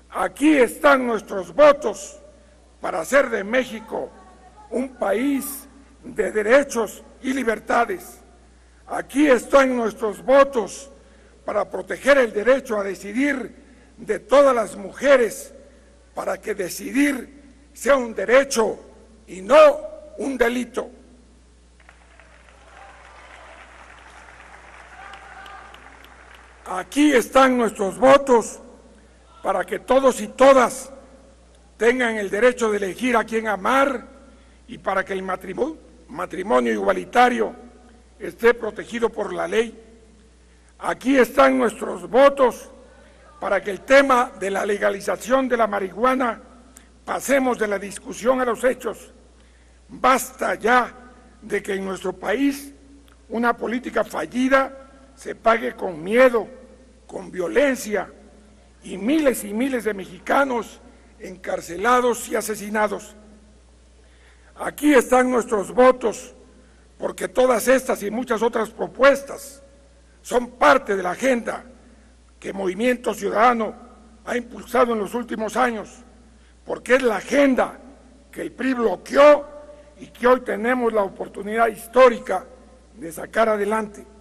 Aquí están nuestros votos para hacer de México un país de derechos y libertades. Aquí están nuestros votos para proteger el derecho a decidir de todas las mujeres, para que decidir sea un derecho y no un delito. Aquí están nuestros votos para que todos y todas tengan el derecho de elegir a quién amar y para que el matrimonio igualitario esté protegido por la ley. Aquí están nuestros votos para que el tema de la legalización de la marihuana pasemos de la discusión a los hechos. Basta ya de que en nuestro país una política fallida se pague con miedo, con violencia y miles de mexicanos encarcelados y asesinados. Aquí están nuestros votos porque todas estas y muchas otras propuestas son parte de la agenda que Movimiento Ciudadano ha impulsado en los últimos años, porque es la agenda que el PRI bloqueó y que hoy tenemos la oportunidad histórica de sacar adelante.